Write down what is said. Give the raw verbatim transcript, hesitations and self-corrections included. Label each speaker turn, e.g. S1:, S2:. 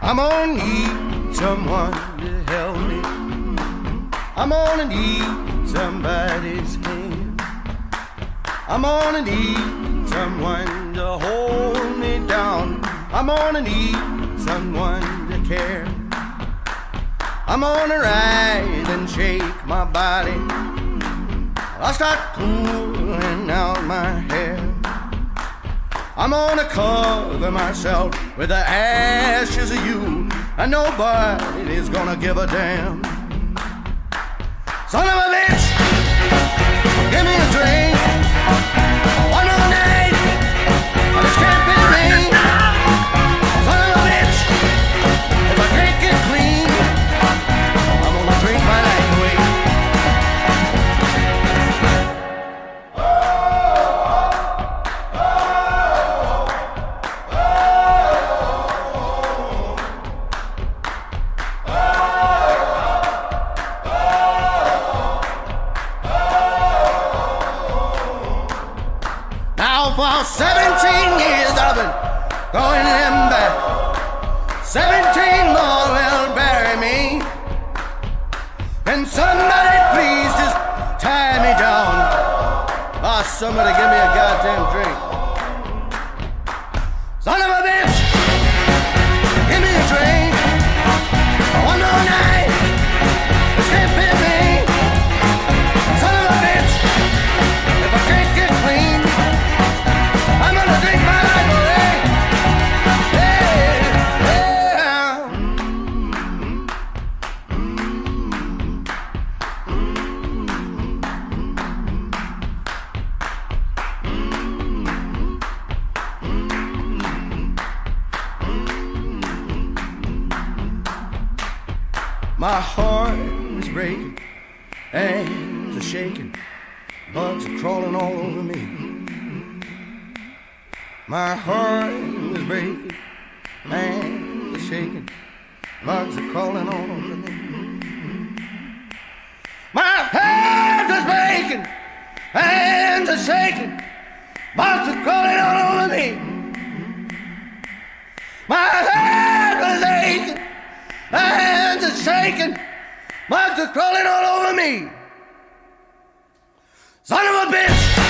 S1: I'm gonna need someone to help me. I'm gonna need somebody's hand. I'm gonna need someone to hold me down. I'm gonna need someone to care. I'm gonna rise and shake my body. I'll start pulling out my hair. I'm gonna cover myself with the ashes of you, and nobody's gonna give a damn. Son of a bitch, give me a drink. One more night, I just can't be me. Son of a bitch, if I can't get clean, I'm gonna drink my life away. For seventeen years I've been going in back. Seventeen more will bury me. Can somebody please just tie me down? Oh, somebody give me a goddamn drink. Son of a bitch, give me a drink. One more night, this can't be me. Son of a bitch, if I can't get clean, I'm gonna drink my life away. Yeah, yeah. My heart is breaking, hands are shaking, bugs are crawling all over me. My heart is breaking, hands are shaking, bugs are crawling all over me. My heart is breaking, hands are shaking, bugs are crawling all over me. My heart is aching, hands are shaking, bugs are crawling all over me. Son of a bitch!